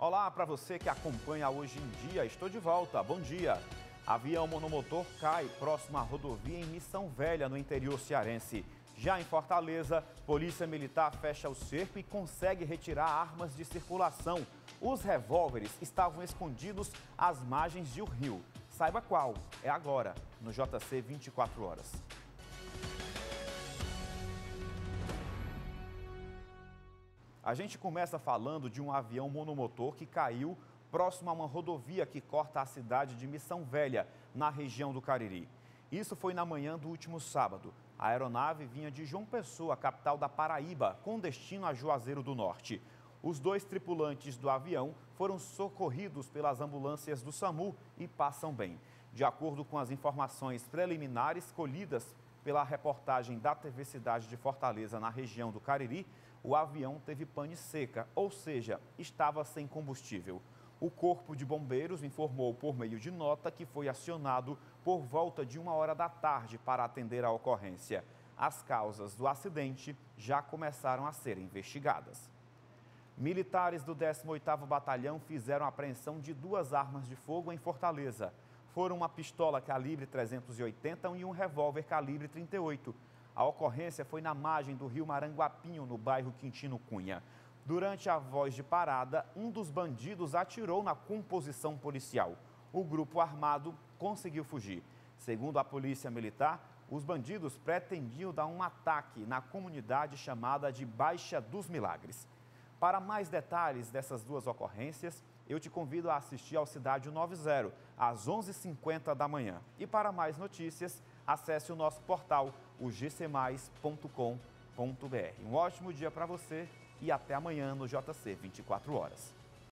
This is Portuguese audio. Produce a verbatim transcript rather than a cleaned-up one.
Olá para você que acompanha Hoje em Dia, estou de volta, bom dia. Avião monomotor cai próximo à rodovia em Missão Velha, no interior cearense. Já em Fortaleza, Polícia Militar fecha o cerco e consegue retirar armas de circulação. Os revólveres estavam escondidos às margens de um rio. Saiba qual, é agora, no J C vinte e quatro horas. A gente começa falando de um avião monomotor que caiu próximo a uma rodovia que corta a cidade de Missão Velha, na região do Cariri. Isso foi na manhã do último sábado. A aeronave vinha de João Pessoa, capital da Paraíba, com destino a Juazeiro do Norte. Os dois tripulantes do avião foram socorridos pelas ambulâncias do SAMU e passam bem. De acordo com as informações preliminares colhidas pela reportagem da T V Cidade de Fortaleza, na região do Cariri, o avião teve pane seca, ou seja, estava sem combustível. O Corpo de Bombeiros informou por meio de nota que foi acionado por volta de uma hora da tarde para atender a ocorrência. As causas do acidente já começaram a ser investigadas. Militares do décimo oitavo Batalhão fizeram a apreensão de duas armas de fogo em Fortaleza. Foram uma pistola calibre trezentos e oitenta e um revólver calibre trinta e oito. A ocorrência foi na margem do rio Maranguapinho, no bairro Quintino Cunha. Durante a voz de parada, um dos bandidos atirou na composição policial. O grupo armado conseguiu fugir. Segundo a Polícia Militar, os bandidos pretendiam dar um ataque na comunidade chamada de Baixa dos Milagres. Para mais detalhes dessas duas ocorrências, eu te convido a assistir ao Cidade noventa, às onze e cinquenta da manhã. E para mais notícias, acesse o nosso portal, o g c mais ponto com ponto br. Um ótimo dia para você e até amanhã no J C vinte e quatro horas.